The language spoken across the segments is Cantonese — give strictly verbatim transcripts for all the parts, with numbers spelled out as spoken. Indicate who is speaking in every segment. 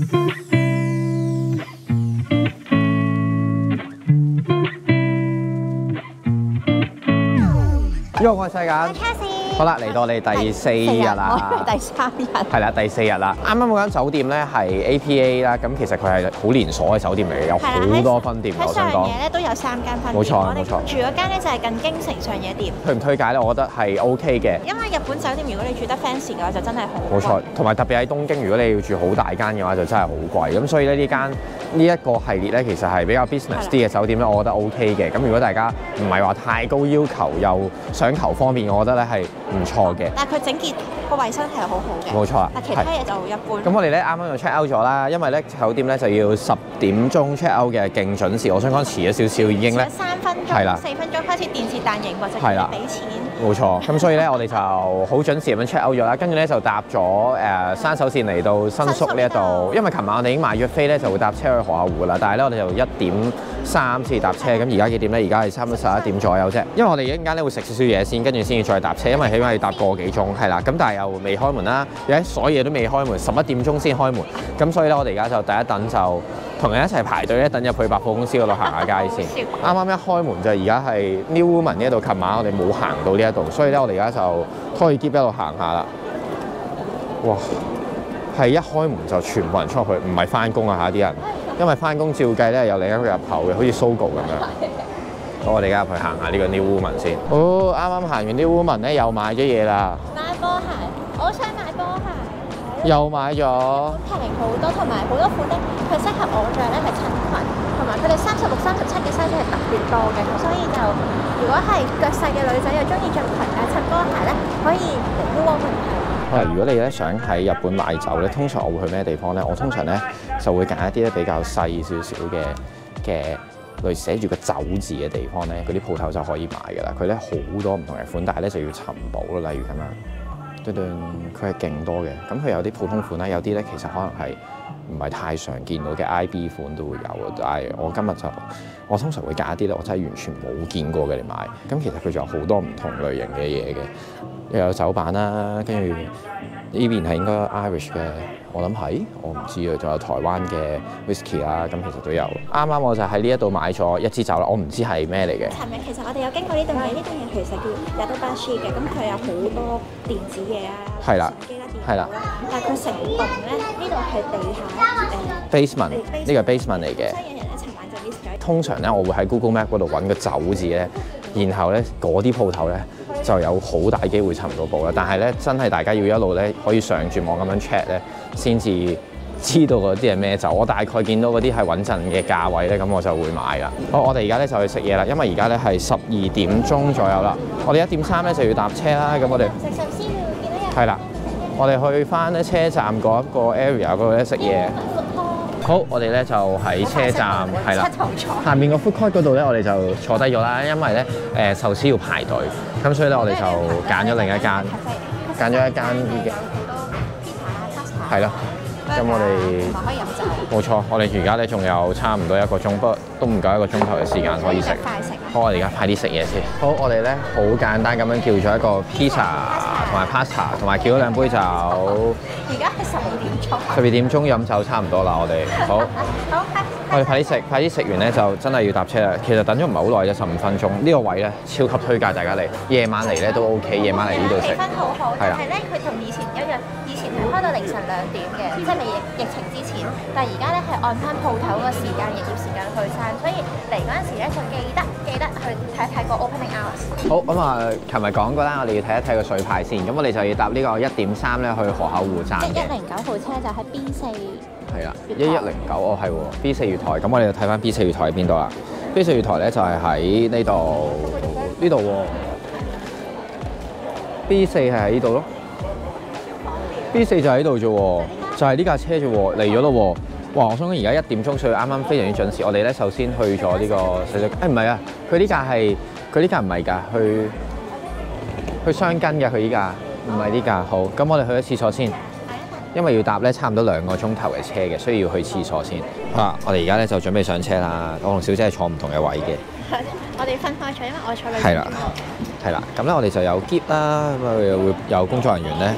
Speaker 1: 呢個我係世界。好啦，嚟到我哋第四日啦，
Speaker 2: 第三日
Speaker 1: 係啦，第四日啦。啱啱嗰間酒店咧係 A P A 啦，咁其實佢係好連鎖嘅酒店嚟嘅，有好多分店。我想講，
Speaker 2: 喺上野咧都有三間分店。
Speaker 1: 冇錯冇錯。
Speaker 2: 住嗰間咧就係近京城上野店。
Speaker 1: 推唔推介咧？我覺得係 O K 嘅。
Speaker 2: 因為日本酒店如果你住得 fancy 嘅話，就真係好貴。
Speaker 1: 冇錯，同埋特別喺東京，如果你要住好大間嘅話，就真係好貴。咁所以咧呢間呢一個系列咧，其實係比較 business 啲嘅酒店咧，我覺得 O K 嘅。咁如果大家唔係話太高要求，又想求方便，我覺得咧係唔錯嘅。
Speaker 2: 但係佢整潔個衞生係好好嘅。
Speaker 1: 冇錯啊。
Speaker 2: 但其他嘢就一般。
Speaker 1: 咁我哋咧啱啱就 check out 咗啦，因為咧酒店咧就要十點鐘 check out 嘅，勁準時。我想講遲咗少少已經咧。
Speaker 2: 三分鐘。係啦。四分鐘開始電視彈熒幕就要俾錢。
Speaker 1: 冇錯。咁所以咧我哋就好準時咁樣 check out 咗啦，跟住咧就搭咗誒山手線嚟到新宿呢一度，因為琴晚我哋已經買咗飛咧，就會搭車去河口湖啦。但係咧我哋就一點三先搭車，咁而家幾點咧？而家係差唔多十一點左右啫。因為我哋一陣間咧會食少少嘢先，跟住先至再搭車，因為起碼要搭個幾鐘，係啦。咁但係又未開門啦，而家所有嘢都未開門，十一點鐘先開門。咁所以咧我哋而家就第一等就同人一齊排隊咧，等入去百貨公司嗰度行下街先。啱啱一開門就而家係 New Woman 呢一度，琴晚我哋冇行到呢一度，所以咧我哋而家就拖住喼一路行下啦。哇！係一開門就全部人出去，唔係翻工啊嚇啲人，因為翻工照計咧有另一個入口嘅，好似 Sogo 咁樣。好，我哋而家入去行下呢個 New Woman 先。哦，啱啱行完 New Woman 咧，又買咗嘢啦。
Speaker 2: 買波鞋，我好想買波鞋。
Speaker 1: 又買咗。
Speaker 2: 平好多，同埋好多款咧，佢適合我着咧係襯裙，同埋佢哋三十六、三十七嘅 size 係特別多嘅，所以就如果係腳細嘅女仔又中意着裙啊襯波鞋咧，可以嚟 New Woman 睇。
Speaker 1: 嗱，如果你咧想喺日本買酒咧，通常我會去咩地方咧？我通常咧就會揀一啲咧比較細少少嘅嘅，類似寫住個酒字嘅地方咧，嗰啲鋪頭就可以買㗎啦。佢咧好多唔同嘅款，但係咧就要尋寶咯。例如咁樣，嘟嘟，佢係勁多嘅。咁佢有啲普通款啦，有啲咧其實可能係唔係太常見到嘅 I B 款都會有。但係我今日就我通常會揀一啲咧，我真係完全冇見過嘅嚟買。咁其實佢仲有好多唔同類型嘅嘢嘅。又有酒版啦，跟住呢邊係應該 Irish 嘅，我諗係，我唔知啊。仲有台灣嘅 whisky 啦，咁其實都有。啱啱我就喺呢一度買咗一支酒啦，我唔知係咩嚟嘅。
Speaker 2: 尋日其實我哋有經過呢棟嘢，呢棟嘢其實叫 Yodobashi 嘅，咁佢有好多電子嘢啊，
Speaker 1: 係啦，係啦。
Speaker 2: 但係佢成棟咧，呢度係地下
Speaker 1: 誒 basement， 呢個 basement 嚟嘅。
Speaker 2: 所以有人咧尋晚就 miss 咗。
Speaker 1: 通常咧，我會喺 Google Map 嗰度揾個酒字咧，然後咧嗰啲鋪頭咧就有好大機會尋到寶啦。但係咧，真係大家要一路咧可以上住網咁樣 check 咧，先至知道嗰啲係咩酒。我大概見到嗰啲係穩陣嘅價位咧，咁我就會買啦。好，我哋而家咧就去食嘢啦，因為而家咧係十二點鐘左右啦。我哋一點三咧就要搭車啦，咁我哋
Speaker 2: 食壽司會見到有。
Speaker 1: 係啦，我哋去翻咧車站嗰一個 area 嗰度咧食嘢。好，我哋咧就喺車站係啦，下面個 food court 嗰度咧，我哋就坐低咗啦。因為咧誒壽司要排隊，咁所以咧我哋就揀咗另一間，揀咗一間已經係咯。咁我哋
Speaker 2: 可以飲酒。
Speaker 1: 冇錯，我哋而家咧仲有差唔多一個鐘，不過都唔夠一個鐘頭嘅時間可以食。好，我哋而家快啲食嘢先。好，我哋咧好簡單咁樣叫咗一個 pizza 同埋 pasta， 同埋叫咗兩杯酒。
Speaker 2: 而家係十二點鐘。
Speaker 1: 十二點鐘飲酒差唔多啦，我哋好。
Speaker 2: 好，
Speaker 1: 我哋快啲食，快啲食完咧就真係要搭車啦。其實等咗唔係好耐啫，十五分鐘。呢個位咧超級推介大家嚟，夜晚嚟咧都 OK， 夜晚嚟呢度食。
Speaker 2: 氣氛好好，但係咧佢同以前一樣，以前係開到凌晨兩點嘅，即係未疫疫情之前。但係而家咧係按翻鋪頭個時間、營業時間去晒，所以嚟嗰陣時咧就記得記得去睇一睇個 opening hours。好，咁啊，琴日講過啦，我哋要睇一睇個水牌先，咁我哋就要搭呢個一點三咧去河口湖站嘅。即係一零九號車就喺 B 四。係啦，一一零九哦，係喎 B 四月台，咁我哋就睇翻 B 四月台喺邊度啦。B 四月台咧就係喺呢度呢度喎。B 四係喺呢度咯。B 四就喺度啫喎，就係呢架車啫喎，嚟咗咯喎。哇！我想講而家一點鐘，所以啱啱非常之準時。我哋咧首先去咗呢個細細，誒唔係啊，佢呢架係佢呢架唔係㗎，去去雙根嘅佢依架，唔係呢架。好，咁我哋去咗廁所先。因為要搭咧差唔多兩個鐘頭嘅車嘅，所以要去廁所先。好啦，我哋而家咧就準備上車啦。我同小姐係坐唔同嘅位嘅。 我哋分開坐，因為我坐兩邊。
Speaker 1: 係啦，係啦。咁咧我哋就有喼啦，咁啊會有工作人員咧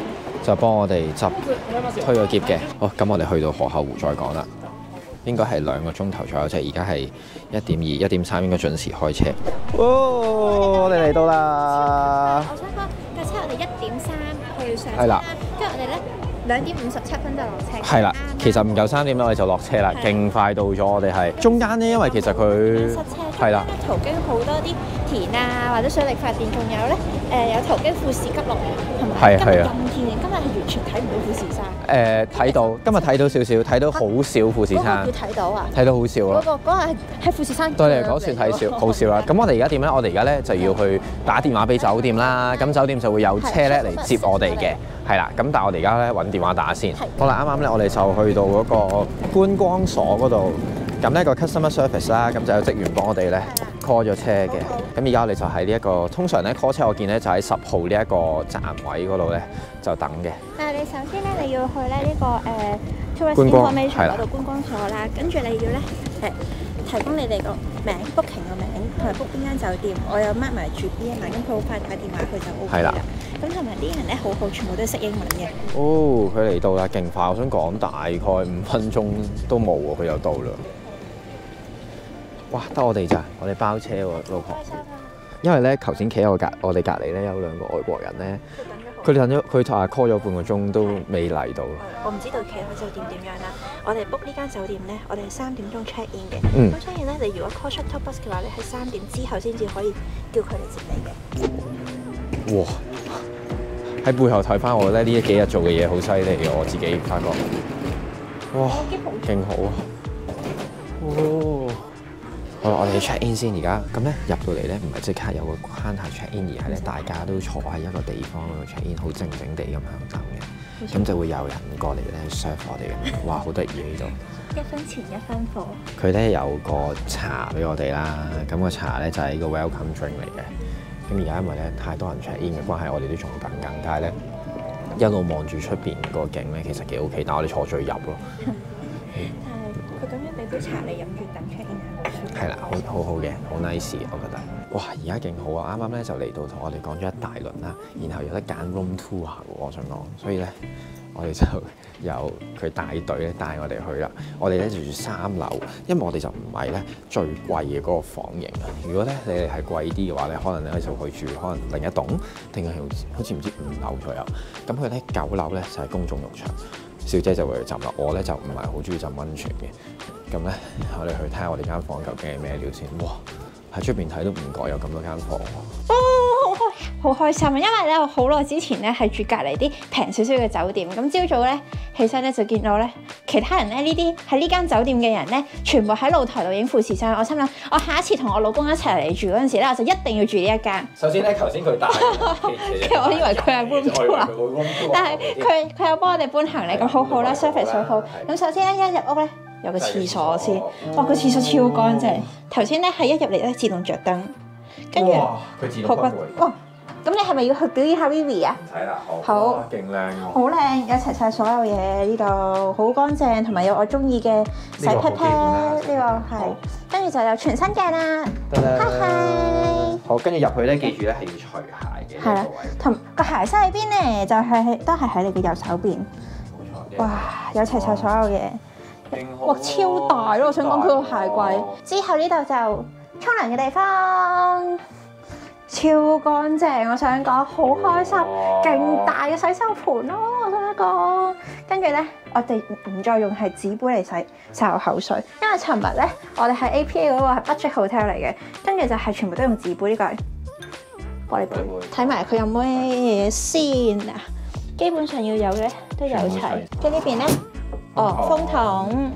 Speaker 1: 就幫我哋執推個篋嘅。好，咁我哋去到河口湖再講啦。應該係兩個鐘頭左右啫，而家係一點二、一點三，應該準時開車。哦，我哋嚟到啦！
Speaker 2: 我想講架車，我哋一點三去上車
Speaker 1: 係啦
Speaker 2: 啦，跟住我哋咧兩點五十七分就落車。
Speaker 1: 係啦，其實唔夠三點咧，我哋就落車啦，勁快到咗。我哋係中間咧，因為其實佢
Speaker 2: 塞車，
Speaker 1: 係啦，
Speaker 2: 途經好多啲田啊，或者水力發電，仲有咧誒有途經富士急落嚟，同埋今日陰天嘅，今日係完全睇唔到富士山。
Speaker 1: 誒睇到，今日睇到少少，睇到好少富士山。
Speaker 2: 嗰個要睇到啊！
Speaker 1: 睇到好少咯。
Speaker 2: 嗰個嗰個係喺富士山。
Speaker 1: 對你嚟講算睇少，好少啦。咁我哋而家點咧？我哋而家咧就要去打電話俾酒店啦。咁酒店就會有車咧嚟接我哋嘅，係啦。咁但係我哋而家咧揾電話打先。好啦，啱啱咧我哋就去到嗰個觀光所嗰度。咁呢個 customer service 啦，咁就有職員幫我哋咧 call 咗車嘅。咁而家我哋就喺呢一個，通常咧 call 車我見咧就喺十號呢一個站位嗰度咧就等嘅。
Speaker 2: 但係你首先咧，你要去咧、這、呢個誒 tourist
Speaker 1: 觀光
Speaker 2: information 嗰度觀光所啦，跟住你要咧誒、呃、提供你哋個名 booking 個名同埋 book 邊間酒店，我有 mark 埋住邊一晚，咁佢好快打電話佢就 O K 啦。咁同埋啲人咧好好，全部都識英文嘅。哦，
Speaker 1: 佢嚟到啦，勁快！我想講大概五分鐘都冇喎，佢又到啦。哇！得我哋咋？我哋包車喎，老婆。因為咧，頭先企喺我隔，我哋隔離咧有兩個外國人咧，佢哋等咗，佢話 call 咗半個鐘都未嚟到。
Speaker 3: 我唔知道其他酒店點樣啦。我哋 book 呢間酒店咧，我哋係三點鐘 check in 嘅。
Speaker 1: 嗯。
Speaker 3: 咁所以咧，你如果 call shuttle bus 嘅話咧，係三點之後先至可以叫佢嚟接你嘅。
Speaker 1: 哇！喺背後睇翻我咧，呢幾日做嘅嘢好犀利嘅，我自己發覺。哇！勁好啊！哦。好啦，我哋去 check in 先，而家咁咧入到嚟咧，唔係即刻有個關卡 check in，而係咧大家都坐喺一個地方嗰度 check in，好靜靜地咁享受嘅，咁就會有人過嚟咧 serve 我哋嘅，哇，好得意呢度！
Speaker 3: 一分錢一分貨。
Speaker 1: 佢咧有個茶俾我哋啦，咁個茶咧就係個 welcome drink 嚟嘅。咁而家因為咧太多人 check in 嘅關係，我哋都仲等緊，但係咧一路望住出邊個景咧，其實幾 OK，但係我哋坐最入咯。
Speaker 3: 佢咁樣俾杯茶你飲住等 check in 係好舒服。
Speaker 1: 係啦，好好好嘅，好 nice 我覺得。哇！而家勁好啊！啱啱咧就嚟到同我哋講咗一大輪啦，然後有得揀 room tour 下喎，我想講，所以咧我哋就由佢帶隊咧帶我哋去啦。我哋咧就住三樓，因為我哋就唔係咧最貴嘅嗰個房型啊。如果咧你哋係貴啲嘅話咧，可能咧就去住可能另一棟，定係好似唔知五樓左右。咁佢咧九樓咧就係公眾浴場。小姐就會去浸啦，我咧就唔係好中意浸溫泉嘅。咁咧，我哋去睇下我哋間房究竟係咩料先。哇！喺出邊睇都唔覺有咁多間房。
Speaker 2: 哦，好開好開心啊！因為咧，我好耐之前咧係住隔離啲平少少嘅酒店。咁朝早咧起身咧就見到咧其他人咧呢啲喺呢間酒店嘅人咧，全部喺露台度影富士山。我心諗，我下一次同我老公一齊嚟住嗰陣時咧，我就一定要住呢一間。
Speaker 1: 首先咧，頭先佢帶，
Speaker 2: 其實我以為佢係 room tour，但係佢佢有幫我哋搬行李，咁好好啦 service 好好。咁首先咧一入屋咧有個廁所先，哇個廁所超乾淨。頭先咧係一入嚟咧自動着燈，跟住
Speaker 1: 佢自動關喎。
Speaker 2: 哇！咁你係咪要去表演下 Vivi 啊？
Speaker 1: 睇啦，
Speaker 2: 好，
Speaker 1: 好，勁靚喎，
Speaker 2: 好靚，有齊晒所有嘢呢度，好乾淨，同埋有我中意嘅洗 pat pat 呢個係，跟住就有全身鏡啦，嗨嗨，
Speaker 1: 好，跟住入去咧，記住咧係要除鞋嘅，
Speaker 2: 係啦，同個鞋塞喺邊咧，就係都係喺你嘅右手邊，哇，有齊晒所有嘢，哇，超大咯！我想講佢個鞋櫃，之後呢度就沖涼嘅地方。超乾淨，我想講好開心，勁大嘅洗手盆咯，我想講。跟住咧，我哋唔再用係紙杯嚟洗洗我口水，因為尋日咧我哋喺 A P A 嗰個係 budget hotel 嚟嘅，跟住就係全部都用紙杯呢個係玻璃杯。睇埋佢有咩嘢先啊？基本上要有嘅都有齊。跟呢邊咧，哦風筒，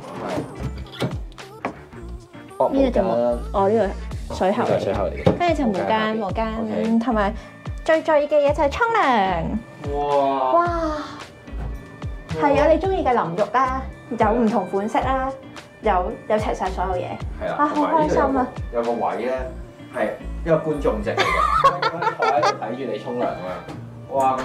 Speaker 2: 呢度就冇，哦呢個。水喉嚟嘅，跟住就毛巾、毛巾，同埋最在意嘅嘢就係沖涼。哇！哇！係有你中意嘅淋浴啦，有唔同款式啦，有有齊晒所有嘢。係啦，啊好開心啊！
Speaker 1: 有個位咧係一個觀眾席嚟嘅，坐喺度睇住你沖涼啊！哇咁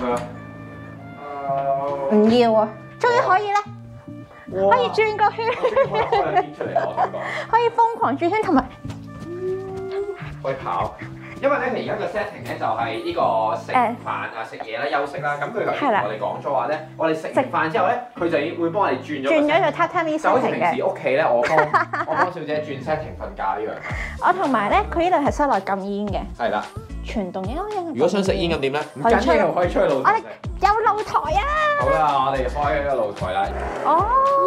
Speaker 1: 樣，
Speaker 2: 唔要啊！終於可以咧，可以轉個圈，
Speaker 1: 出嚟我想講，
Speaker 2: 可以瘋狂轉圈，同埋。
Speaker 1: 可以跑， 因為咧，而家個 setting 咧就係呢個食飯啊、食嘢啦、休息啦。咁佢頭先同我哋講咗話咧，我哋食完飯之後咧，佢就會幫我哋轉咗
Speaker 3: 轉咗做榻榻米 setting 嘅。
Speaker 1: 就好似平時屋企咧，我幫我幫小姐轉 setting 瞓覺一樣。
Speaker 3: 我同埋咧，佢呢度係室內禁煙嘅。
Speaker 1: 係啦。
Speaker 3: 全棟應該。
Speaker 1: 如果想食煙咁點咧？唔緊要，可以出去露台食。
Speaker 3: 有露台啊！
Speaker 1: 好啦，我哋開個露台啦。
Speaker 3: 哦！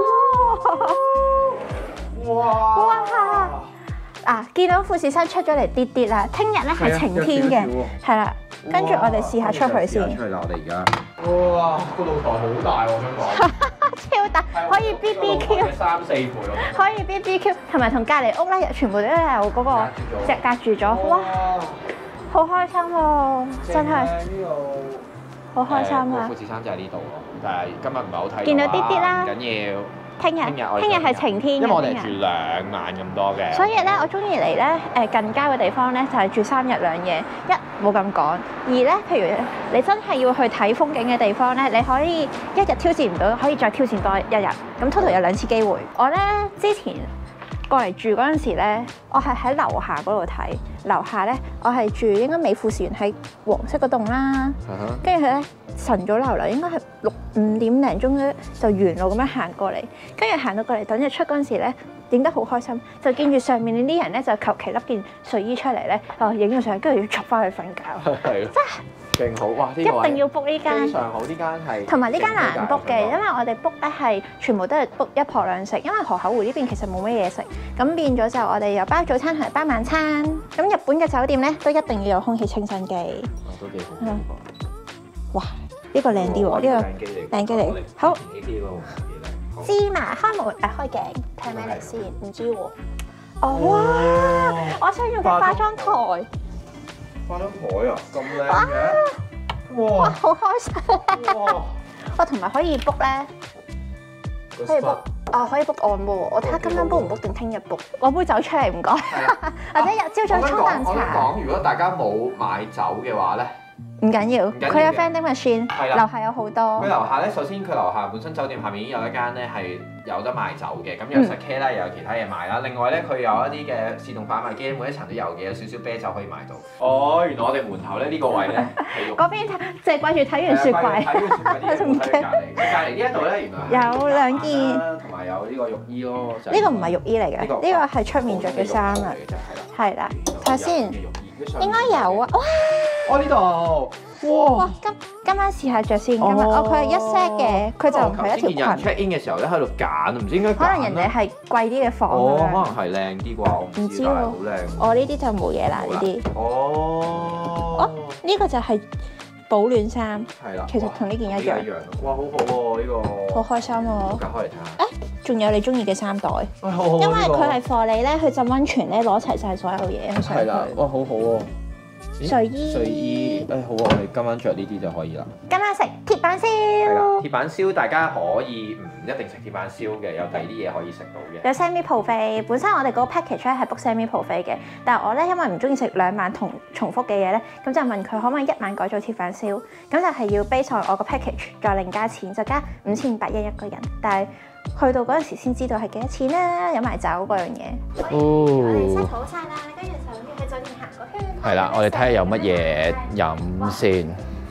Speaker 1: 哇！
Speaker 3: 哇！啊，見到富士山出咗嚟啲啲啦，聽日咧係晴天嘅，係啦。跟住我哋試下出去先。
Speaker 1: 出去啦！我哋而家。哇！個露台好大，我想講。
Speaker 3: 超大，可以 B B Q。
Speaker 1: 三四倍喎。
Speaker 3: 可以 B B Q， 同埋同隔離屋咧，全部都有嗰個隻隔住咗。哇！好開心喎，真係。呢度。好開心啊！
Speaker 1: 富士山就係呢度咯，但係今日唔係好睇到。
Speaker 3: 見到啲啲啦。
Speaker 1: 唔緊要。
Speaker 3: 聽日，聽日係晴天嘅。
Speaker 1: 因為我哋住兩晚咁多嘅。
Speaker 3: 所以咧，我中意嚟咧誒近郊嘅地方咧，就係住三日兩夜。一冇咁趕，二咧，譬如你真係要去睇風景嘅地方咧，你可以一日挑戰唔到，可以再挑戰多一日。咁 total 有兩次機會。我咧之前過嚟住嗰陣時咧，我係喺樓下嗰度睇。樓下咧，我係住應該美富士園喺黃色嗰棟啦。跟住佢咧晨早流流，應該係六五點零鐘咧就沿路咁樣行過嚟。跟住行到過嚟等日出嗰陣時咧，影得好開心。就見住上面啲人咧就求其笠件睡衣出嚟咧，哦影咗相，跟住要坐翻去瞓覺。係。真係。勁好哇！呢個一定要 book 呢間。
Speaker 1: 非常好，呢間係。同
Speaker 3: 埋呢間難 book 嘅，因為我哋 book 咧係全部都係 book 一婆兩食，因為河口湖呢邊其實冇乜嘢食，咁變咗就我哋有包早餐同埋包晚餐。咁日本嘅酒店咧都一定要有空氣清新機。
Speaker 1: 哦，都幾好。
Speaker 3: 哇！呢個靚啲喎，呢個靚機嚟。好。芝麻開門誒開鏡，睇咩嚟先？唔知喎。哦哇！我想要嘅化妝台。
Speaker 1: 化妝台啊，咁靚嘅，哇，
Speaker 3: 好開心！哇，哇，同埋可以 book 咧，可以 book，啊可以 book 按摩，我睇下今晚 book 唔 book 定聽日 book，攞杯酒出嚟唔該，或者日朝早沖啖茶。
Speaker 1: 我想講，如果大家冇買酒嘅話咧。
Speaker 3: 唔緊要，佢有 vending machine，樓下有好多。
Speaker 1: 佢樓下咧，首先佢樓下本身酒店下面已經有一間咧係有得賣酒嘅，咁有 sake 啦，又有其他嘢賣啦。另外咧，佢有一啲嘅自動販賣機，每一層都有嘅，有少少啤酒可以買到。哦，原來我哋門口咧呢個位咧係用。
Speaker 3: 嗰邊淨係掛住睇完雪櫃。
Speaker 1: 睇完雪櫃啲嘢唔睇隔離。隔離呢一度咧，原來
Speaker 3: 有兩件，
Speaker 1: 同埋有呢個浴衣咯。
Speaker 3: 呢個唔係浴衣嚟嘅，呢個係出面着嘅衫啊。係啦，睇下先，應該有啊。哇！
Speaker 1: 我呢度。
Speaker 3: 哇！今今晚試下着先，今日哦佢係一 set 嘅，佢就唔係一條裙。
Speaker 1: 人 check in 嘅時候咧喺度揀，唔知應該
Speaker 3: 可能人哋係貴啲嘅房
Speaker 1: 哦，可能係靚啲啩，我唔知，但係好靚。
Speaker 3: 我呢啲就冇嘢啦，呢啲。
Speaker 1: 哦。
Speaker 3: 哦，呢個就係保暖衫。
Speaker 1: 係啦。
Speaker 3: 其實同呢件一樣。
Speaker 1: 一樣。哇，好好喎呢個。
Speaker 3: 好開心喎！
Speaker 1: 隔開嚟睇下。
Speaker 3: 誒，仲有你中意嘅衫袋。
Speaker 1: 好好。
Speaker 3: 因為佢係貨你咧去浸溫泉咧攞齊晒所有嘢去上去。
Speaker 1: 係啦，哇，好好喎。
Speaker 3: 睡衣，
Speaker 1: 睡衣，誒好啊！我哋今晚着呢啲就可以啦。
Speaker 3: 今晚食鐵板燒。
Speaker 1: 係啦，鐵板燒大家可以唔一定食鐵板燒嘅，有第二啲嘢可以食到嘅。
Speaker 3: 有 semi buffet，本身我哋嗰個 package 咧係 book semi buffet嘅，但係我咧因為唔中意食兩晚同重複嘅嘢咧，咁就問佢可唔可以一晚改做鐵板燒，咁就係要 base on我個 package 再另加錢，就加五千八一一個人，但係去到嗰陣時先知道係幾多錢啦，飲埋酒嗰樣嘢。
Speaker 1: 哦。
Speaker 2: 我哋 set 好晒啦，跟住就要去酒店行個圈。
Speaker 1: 係啦，我哋睇下有乜嘢飲先。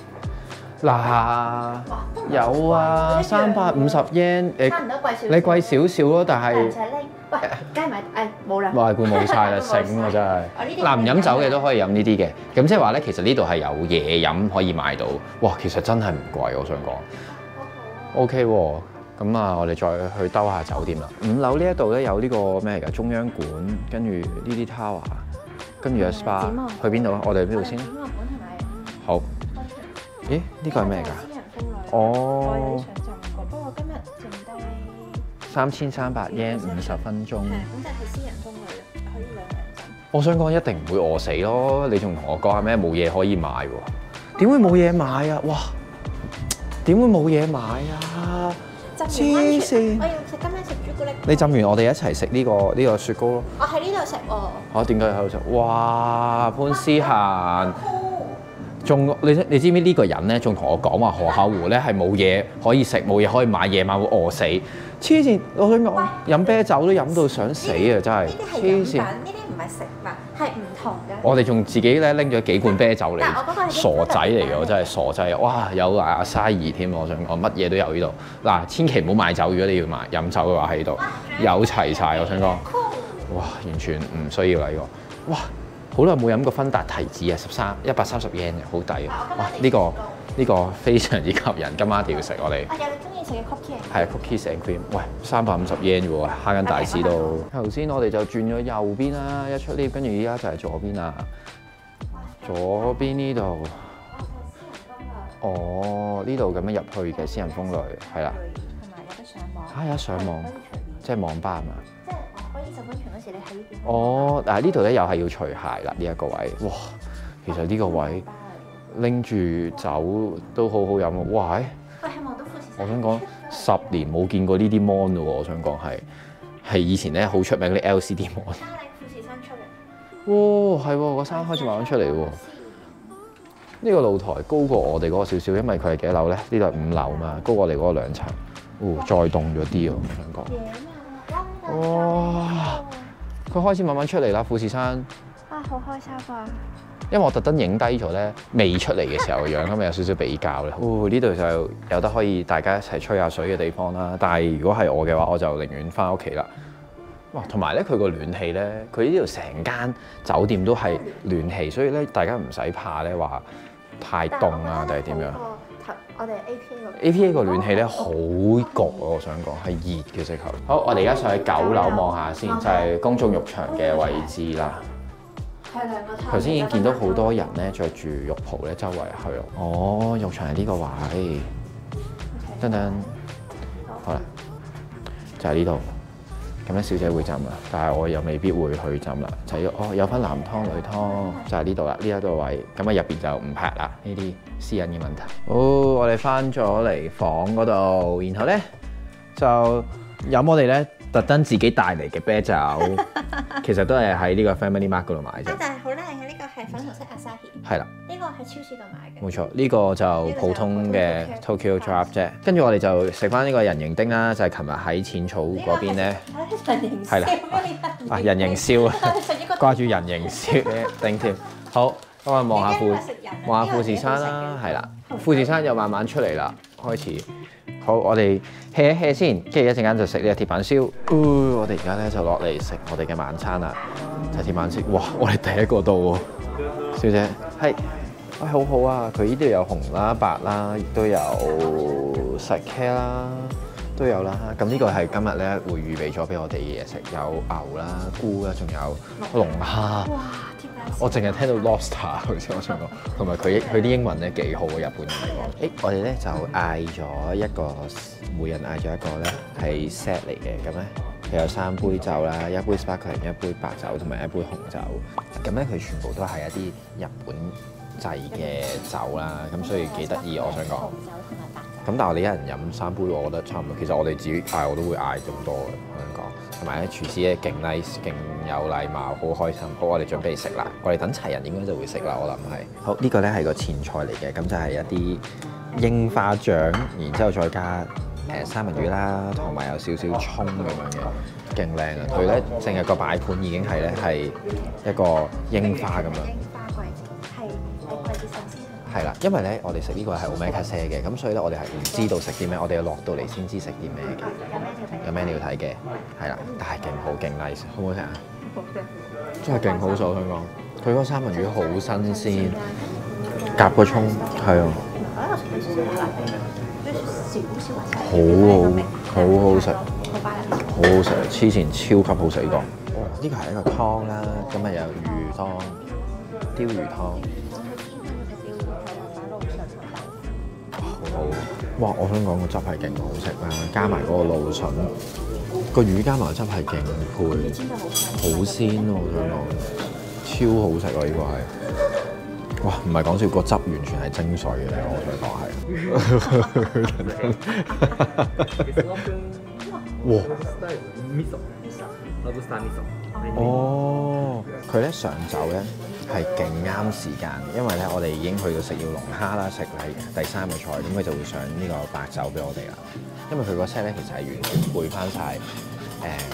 Speaker 1: 嗱，有啊，三百五十 yen， 誒，
Speaker 2: 差唔多貴少少。
Speaker 1: 你貴少少咯，但係
Speaker 2: 唔使拎，喂，加埋誒冇啦。
Speaker 1: 哇，佢冇晒啦，醒喎真係。嗱，唔飲酒嘅都可以飲呢啲嘅，咁即係話咧，其實呢度係有嘢飲可以買到。哇，其實真係唔貴，我想講。O K 喎，咁啊，我哋再去兜下酒店啦。五樓呢一度咧有呢個咩嚟㗎？中央館，跟住呢啲 tower。跟住有 spa，去邊度啊？我哋邊度先？好。咦？呢個係咩㗎？
Speaker 2: 私人風呂。
Speaker 1: 哦。
Speaker 2: 我有啲想浸過，不過今日剩低
Speaker 1: 三千三百 yen 五十分鐘。
Speaker 2: 係，咁就係私人風呂啦，可以兩個人浸。
Speaker 1: 我想講一定唔會餓死咯，你仲同我講下咩冇嘢可以買喎？點會冇嘢買啊？哇！點會冇嘢買啊？
Speaker 2: 黐
Speaker 1: 線！
Speaker 2: 我要食今晚食朱古力。
Speaker 1: 你浸完我哋一齊食呢個呢個雪糕咯。
Speaker 2: 我喺呢度食喎。
Speaker 1: 嚇？點解喺度食？哇！潘思嫻，仲你你知唔知呢個人咧？仲同我講話河口湖咧係冇嘢可以食，冇嘢可以買，夜晚會餓死。黐線！我想講飲啤酒都飲到想死啊！真係黐線。
Speaker 2: 呢啲係飲品，呢啲唔唔係食物，係唔同嘅。
Speaker 1: 我哋仲自己咧拎咗幾罐啤酒嚟，
Speaker 2: 但我嗰個係
Speaker 1: 傻仔嚟嘅，我真係傻仔。哇！有阿沙兒添，我想講乜嘢都有呢度。嗱，千祈唔好買酒，如果你要買飲酒嘅話喺度有齊晒。我想講，哇！完全唔需要啦呢個。哇！好耐冇飲過芬達提子啊，十三一百三十 yen 嘅，好抵啊！哇！呢個呢個非常之吸引，今晚一定要食我哋。
Speaker 2: 我有你中意食嘅 cookie。
Speaker 1: 係 cookies and cream，喂，三百五十 yen 啫喎，蝦間大士都。頭先我哋就轉咗右邊啦，一出 lift，跟住依家就係左邊啦。左邊呢度，哦，呢度咁樣入去嘅私人風呂，係啦。
Speaker 2: 同埋有得上網。
Speaker 1: 嚇，有得上網，即係網吧啊嘛。
Speaker 2: 即係可以浸溫泉嗰時，你喺呢邊。
Speaker 1: 哦，但係呢度咧又係要除鞋啦，呢一個位，哇，其實呢個位拎住酒都好好飲喎，哇！
Speaker 2: 喂，係望到富士山。
Speaker 1: 我想講十年冇見過呢啲 mon 咯喎，我想講係係以前咧好出名嗰啲 L C D mon。
Speaker 2: 山嶺富士山出嚟。
Speaker 1: 哇，係喎，個山開始慢慢出嚟喎。呢個露台高過我哋嗰個少少，因為佢係幾多樓咧？呢度係五樓嘛，高過我哋嗰個兩層。哦，再凍咗啲喎，我想講。哇！佢開始慢慢出嚟啦，富士山。
Speaker 3: 啊，好開心啊！
Speaker 1: 因為我特登影低咗咧，未出嚟嘅時候嘅樣，咁咪有少少比較咧。哦，呢度就有得可以大家一齊吹下水嘅地方啦。但係如果係我嘅話，我就寧願翻屋企啦。哇，同埋咧，佢個暖氣咧，佢呢度成間酒店都係暖氣，所以咧大家唔使怕咧話太凍啊定係點樣。
Speaker 2: 我哋 A P A 個
Speaker 1: A P A 個暖氣咧好焗啊！我想講係熱嘅直頭。好，我哋而家上去九樓望下先，就係公眾浴場嘅位置啦。
Speaker 2: 係兩個
Speaker 1: 頭先已經見到好多人咧着住浴袍咧周圍去咯。哦，浴場係呢個位，等等，好啦，就係呢度。咁咧小姐會浸啦，但係我又未必會去浸啦。就要哦，有分男湯女湯，就係呢度啦，呢一個位。咁啊入邊就唔拍啦，呢啲私隱嘅問題。好，我哋翻咗嚟房嗰度，然後咧就飲我哋咧特登自己帶嚟嘅啤酒，其實都係喺呢個 Family Mart 嗰度買啫。
Speaker 2: 但係好靚嘅，呢個係粉紅色 Asahi。
Speaker 1: 係啦。
Speaker 2: 呢個喺超市度買嘅。
Speaker 1: 冇錯，呢、這個就普通嘅 Tokyo Draft 啫。跟住我哋就食翻呢個人形丁啦，就係琴日喺淺草嗰邊咧。係啦，啊人形燒啊，掛住人形燒嘅丁添。好，咁啊望下富望下富士山啦，係啦，富士山又慢慢出嚟啦，開始。好，我哋 hea 一 hea 先，跟住一陣間就食呢個鐵板燒。哦、我哋而家咧就落嚟食我哋嘅晚餐啦，就係鐵板燒。哇！我哋第一個到喎，小姐係。喂、哎，好好啊！佢呢度有紅啦、白啦，亦都有實茄啦，都有啦。咁呢個係今日咧會預備咗俾我哋嘅嘢食，有牛啦、菇啦，仲有龍蝦。哇！我淨係聽到 lobster 好似我想講，同埋佢佢啲英文咧幾好嘅日本人嚟講。誒，我哋咧就嗌咗一個，每人嗌咗一個咧係 set 嚟嘅，咁咧佢有三杯酒啦，一杯 sparkling，一杯白酒同埋一杯紅酒。咁咧佢全部都係一啲日本製嘅酒啦，咁所以幾得意，我想講。咁但係我哋一人飲三杯，我覺得差唔多。其實我哋自己嗌我都會嗌咁多嘅，我想講。同埋咧廚師咧勁 nice，勁有禮貌，好開心。好，我哋準備食啦。我哋等齊人應該就會食啦，我諗係。好，呢個咧係個前菜嚟嘅，咁就係一啲櫻花醬，然之後再加誒三文魚啦，同埋有少少葱咁樣嘅，勁靚啊！佢咧淨係個擺盤已經係咧係一個櫻花咁樣。係啦，因為咧我哋食呢個係 omakase 嘅，咁所以咧我哋係唔知道食啲咩，我哋要落到嚟先知食啲咩嘅。有咩料睇嘅？係啦，但係勁好勁 nice， 好唔好食啊？好食，真係勁好食，我想講。佢嗰三文魚好新鮮，夾個葱係啊，好好好好食，好好食，黐線超級好食呢個。哦，呢個係一個湯啦，咁啊有魚湯、鯛魚湯。好，哇！我想講個汁係勁好食啦，加埋嗰個蘆筍，個魚加埋汁係勁配，好鮮喎！我想講，超好食喎！呢個係，哇！唔係講笑，個汁完全係精髓嘅，我想講係。哇！哦，佢咧上晝咧係勁啱時間，因為咧我哋已經去到食要龍蝦啦，食係第三個菜，咁佢就會上呢個白酒俾我哋啦。因為佢個 set 咧其實係完全配翻晒誒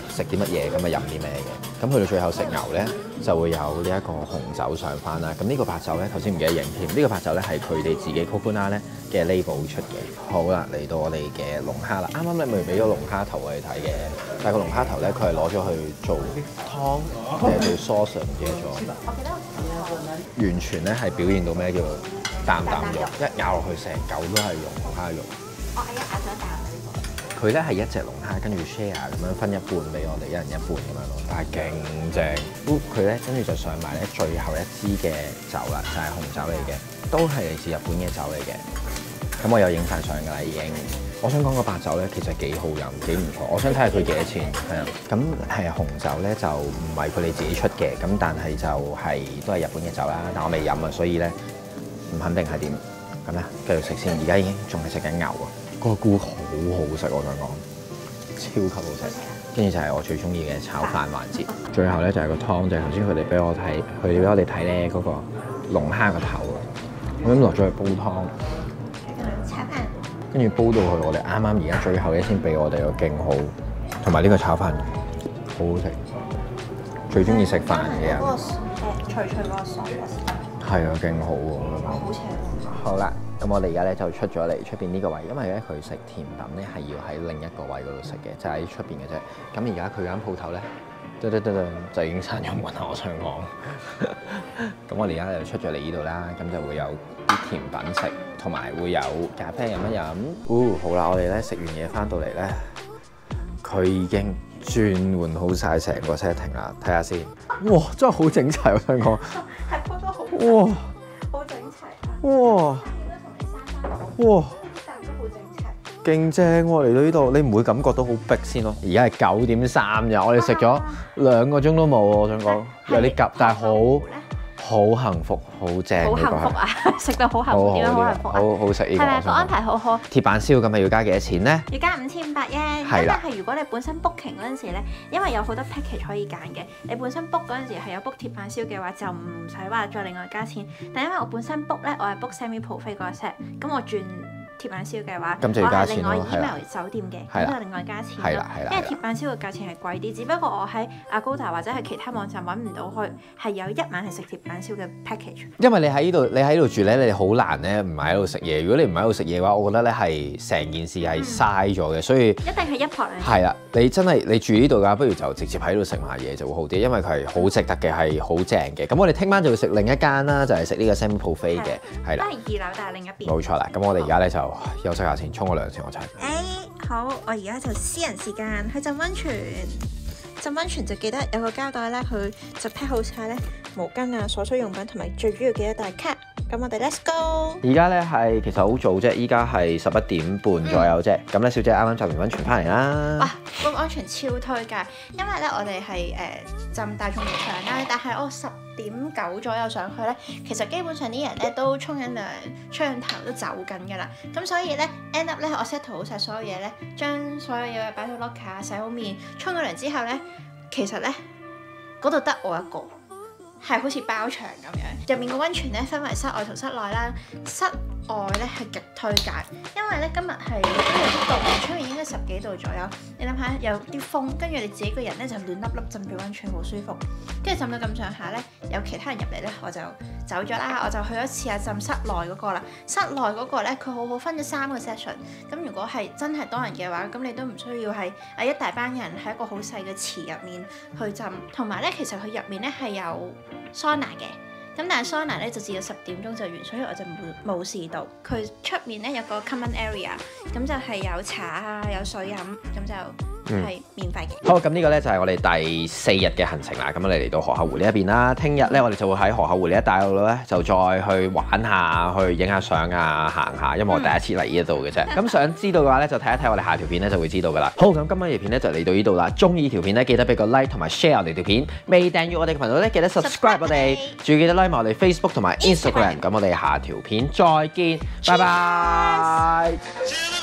Speaker 1: 食啲乜嘢，咁啊飲啲咩嘅。咁去到最後食牛咧，就會有呢一個紅酒上翻啦。咁呢個白酒咧，頭先唔記得影添。呢、這個白酒咧係佢哋自己 Copuna 咧嘅 label 出嘅。好啦，嚟到我哋嘅龍蝦啦。啱啱咧咪俾咗龍蝦頭我哋睇嘅，但係個龍蝦頭咧佢係攞咗去做湯定係做 sauce 唔記得咗。
Speaker 2: 我記得我
Speaker 1: 完全咧係表現到咩叫啖啖肉，一咬落去成嚿都係龍蝦肉。
Speaker 2: 我係一咬咗一啖嘅呢個。
Speaker 1: 佢咧係一隻龍蝦，跟住 share 咁樣分一半俾我哋，一人一半咁樣咯。但係勁正，佢咧跟住就上埋咧最後一支嘅酒啦，就係、是、紅酒嚟嘅，都係嚟自日本嘅酒嚟嘅。咁我有影晒相㗎啦，已經。我想講個白酒咧，其實幾好飲，幾唔錯。我想睇下佢幾多錢，係啊。咁係紅酒咧就唔係佢哋自己出嘅，咁但係就係、是、都係日本嘅酒啦。但我未飲啊，所以咧唔肯定係點。咁咧繼續食先，而家已經仲係食緊牛啊！嗰個菇好好食，我想講，超級好食。跟住就係我最中意嘅炒飯環節。最後咧就係個湯，就係頭先佢哋俾我睇，佢哋俾我哋睇咧嗰個龍蝦個頭啊。我咁落咗去煲湯，
Speaker 2: 炒飯，
Speaker 1: 跟住煲到去我哋啱啱而家最後一先俾我哋個勁好，同埋呢個炒飯好好食。最中意食飯嘅人，
Speaker 2: 嗰個誒脆脆嗰個爽嗰時，
Speaker 1: 係啊，勁好喎。
Speaker 2: 好邪喎！
Speaker 1: 好啦。咁我哋而家咧就出咗嚟出邊呢個位，因為咧佢食甜品咧係要喺另一個位嗰度食嘅，就喺出邊嘅啫。咁而家佢間鋪頭咧，嘟嘟嘟嘟就已經閂咗門啦。我想講，咁我哋而家就出咗嚟呢度啦，咁就會有啲甜品食，同埋會有咖啡飲一飲。哦，好啦，我哋咧食完嘢翻到嚟咧，佢已經轉換好晒成個 setting 啦，睇下先。哇，真係好整齊，我想講。
Speaker 2: 係鋪得好，
Speaker 1: 哇，
Speaker 2: 好整齊。
Speaker 1: 哇！哇！
Speaker 2: 但都好整齊，
Speaker 1: 勁正喎！嚟到呢度，你唔會感覺到好逼先咯。而家係九點三咋，我哋食咗兩個鐘都冇喎。我想講有啲急，但係好好幸福，好正。
Speaker 3: 好幸福啊！食到好幸福，點樣好幸福啊？
Speaker 1: 好好食呢個。
Speaker 3: 係咪個安排好好？
Speaker 1: 鐵板燒咁咪要加幾多錢咧？
Speaker 3: 要加五千五百 yen。
Speaker 1: 係啦。
Speaker 3: 但係如果你本身 booking 嗰陣時咧，因為有好多 package 可以揀嘅，你本身 book 嗰陣時係有 book 鐵板燒嘅話，就唔使話再另外加錢。但因為我本身 book 咧，我係 book semi buffet 嗰個 set，咁我轉鐵板燒嘅話，
Speaker 1: 咁就要加錢咯。
Speaker 3: 我係另外 email 酒店嘅，咁就另外加錢咯。
Speaker 1: 係啦係啦。
Speaker 3: 因為鐵板燒嘅價錢係貴啲，只不過我喺 Agoda 或者係其他網站揾唔到去係有一晚係食鐵板燒嘅 package。
Speaker 1: 因為你喺呢度，你喺呢度住咧，你好難咧唔係喺度食嘢。如果你唔喺度食嘢嘅話，我覺得咧係成件事係嘥咗嘅，所以
Speaker 3: 一定係一撲兩。
Speaker 1: 係啦，你真係你住呢度㗎，不如就直接喺度食埋嘢就會好啲，因為佢係好值得嘅，係好正嘅。咁我哋聽晚就會食另一間啦，就係食呢個 semi buffet嘅，係啦。
Speaker 3: 都係二樓，但係另一邊。
Speaker 1: 冇錯啦，咁我哋而家咧就休息下先，沖個涼先，我真係。
Speaker 3: 誒好，我而家就私人時間去浸温泉。浸温泉就記得有個膠袋咧，佢就 pack 好晒咧毛巾啊、所需用品同埋最主要記得帶卡。咁我哋 let's go。
Speaker 1: 而家咧係其實好早啫，依家係十一點半左右啫。咁咧、嗯，小姐啱啱浸完温泉翻嚟啦。
Speaker 3: 哇！嗰個安泉超推介，因為咧我哋係誒浸大眾浴場啦，但係我十點九左右上去咧，其實基本上啲人咧都沖緊涼、吹緊頭都走緊㗎啦。咁所以咧 end up 咧，我 set 好晒所有嘢咧，將所有嘢擺到 locker，洗好面，沖咗涼之後咧，其實咧嗰度得我一個。係好似包場咁樣，入面個温泉咧分為室外同室內啦。室外咧係極推介，因為咧今日係都有啲凍，出面應該十幾度左右。你諗下有啲風，跟住你自己個人咧就暖粒粒浸住温泉，好舒服。跟住浸到咁上下咧，有其他人入嚟咧，我就走咗啦。我就去咗試下浸室內嗰個啦。室內嗰個咧，佢好好分咗三個 session。咁如果係真係多人嘅話，咁你都唔需要係啊一大班人喺一個好細嘅池入面去浸。同埋咧，其實佢入面咧係有桑拿嘅，咁但係桑拿咧就至到十點鐘就完，所以我就冇冇試到。佢出面咧有個 common area，咁就係有茶啊，有水飲，咁就係免費嘅。
Speaker 1: 好，咁呢個咧就係我哋第四日嘅行程啦。咁我哋嚟到河口湖呢一邊啦，聽日咧我哋就會喺河口湖呢一帶度咧就再去玩下，去影下相啊，行下，因為我第一次嚟呢一度嘅啫。咁想知道嘅話咧，就睇一睇我哋下條片咧就會知道噶啦。好，咁今晚嘅片咧就嚟到呢度啦。中意條片咧記得俾個 like 同埋 share 我哋條片。未訂閱我哋嘅頻道咧記得 subscribe 我哋，仲要記得 like 埋我哋 Facebook 同埋 Instagram。咁我哋下條片再見，拜拜。